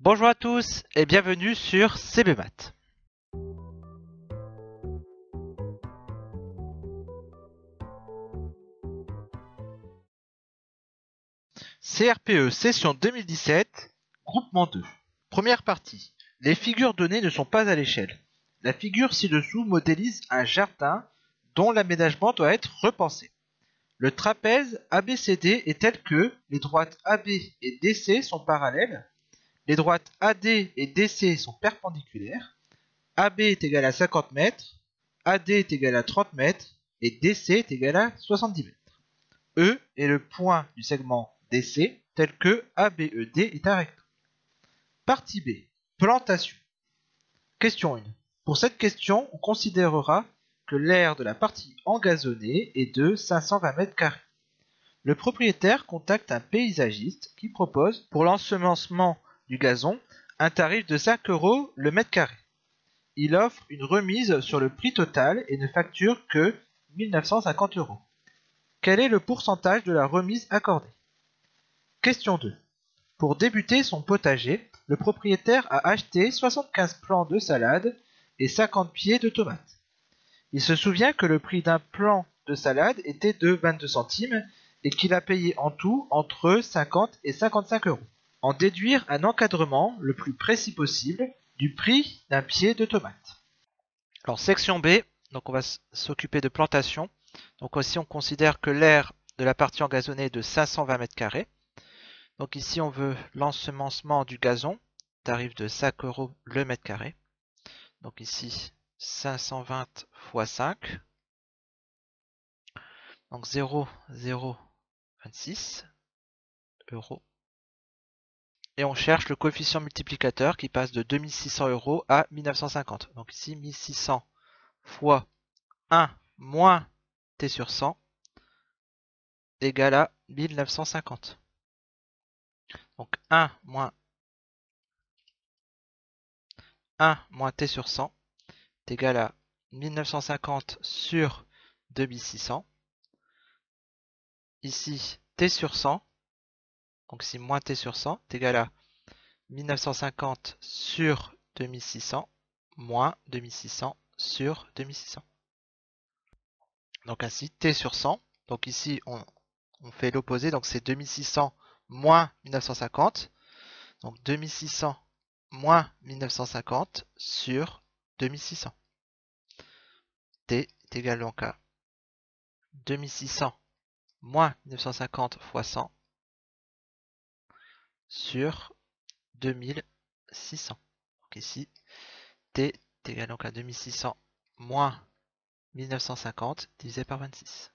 Bonjour à tous et bienvenue sur CBMath. CRPE session 2017, groupement 2. Première partie. Les figures données ne sont pas à l'échelle. La figure ci-dessous modélise un jardin dont l'aménagement doit être repensé. Le trapèze ABCD est tel que les droites AB et DC sont parallèles, les droites AD et DC sont perpendiculaires, AB est égal à 50 mètres, AD est égal à 30 mètres et DC est égal à 70 mètres. E est le point du segment DC tel que ABED est un rectangle. Partie B. Plantation. Question 1. Pour cette question, on considérera que l'aire de la partie engazonnée est de 520 m². Le propriétaire contacte un paysagiste qui propose, pour l'ensemencement du gazon, un tarif de 5 € le mètre carré. Il offre une remise sur le prix total et ne facture que 1 950 €. Quel est le pourcentage de la remise accordée? Question 2. Pour débuter son potager, le propriétaire a acheté 75 plants de salade et 50 pieds de tomates. Il se souvient que le prix d'un plant de salade était de 22 centimes et qu'il a payé en tout entre 50 et 55 €. En déduire un encadrement le plus précis possible du prix d'un pied de tomate. Alors section B, donc on va s'occuper de plantation. Donc aussi on considère que l'aire de la partie engazonnée est de 520 m². Donc ici on veut l'ensemencement du gazon, tarif de 5 € le mètre carré. Donc ici 520 x 5, donc 0,026 €. Et on cherche le coefficient multiplicateur qui passe de 2600 € à 1950. Donc ici 1600 fois 1 moins t sur 100 égale à 1950. Donc 1 moins t sur 100 est égal à 1950 sur 2600. Ici, t sur 100, donc ici moins t sur 100 est égal à 1950 sur 2600 moins 2600 sur 2600. Donc ainsi, t sur 100, donc ici on fait l'opposé, donc c'est 2600 moins 1950, donc 2600 moins 1950 sur 2600. T est égal donc à 2600 moins 1950 fois 100 sur 2600. Donc ici, T est égal donc à 2600 moins 1950 divisé par 26.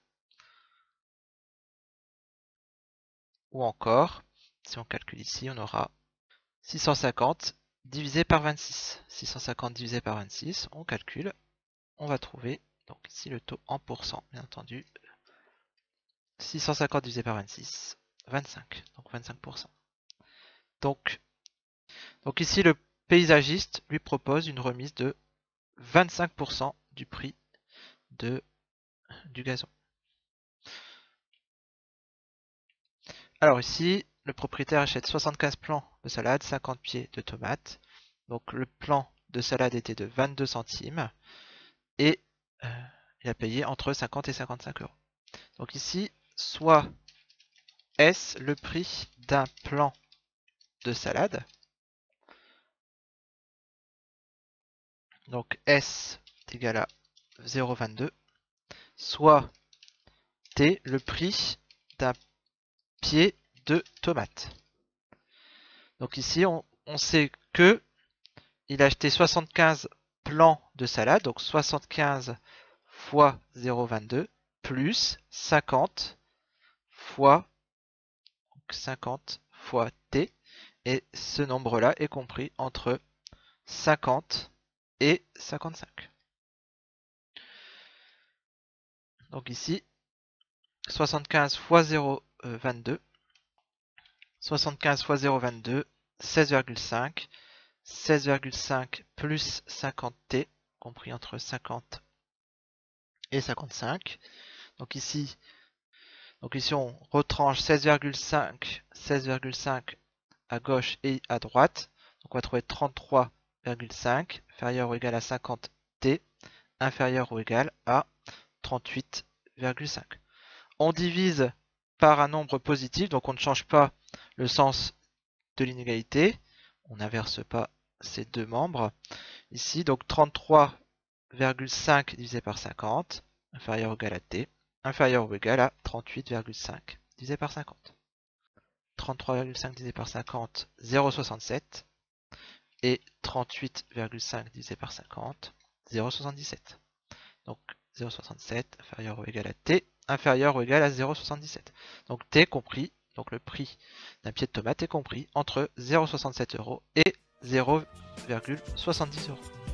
Ou encore, si on calcule ici, on aura 650 divisé par 26. 650 divisé par 26, on calcule, on va trouver, donc ici le taux en pourcent, bien entendu. 650 divisé par 26, 25, donc 25%. Donc ici, le paysagiste lui propose une remise de 25% du prix du gazon. Alors ici, le propriétaire achète 75 plants de salade, 50 pieds de tomates. Donc le plan de salade était de 22 centimes et il a payé entre 50 et 55 €. Donc ici, soit est-ce le prix d'un plan de salade. Donc S est égal à 0,22, soit T le prix d'un pied de tomate. Donc ici, on sait que il a acheté 75 plants de salade, donc 75 fois 0,22 plus 50 fois t, et ce nombre-là est compris entre 50 et 55. Donc ici, 75 fois 0,22, 75 fois 0,22, 16,5, 16,5 plus 50t, compris entre 50 et 55. Donc ici on retranche 16,5 à gauche et à droite. Donc on va trouver 33,5 inférieur ou égal à 50t inférieur ou égal à 38,5. On divise par un nombre positif, donc on ne change pas le sens de l'inégalité. On n'inverse pas ces deux membres. Ici, donc 33,5 divisé par 50, inférieur ou égal à t, inférieur ou égal à 38,5 divisé par 50. 33,5 divisé par 50, 0,67. Et 38,5 divisé par 50, 0,77. Donc 0,67 inférieur ou égal à t, inférieur ou égal à 0,77. Donc t compris, donc le prix d'un pied de tomate est compris entre 0,67 € et 0,70 €.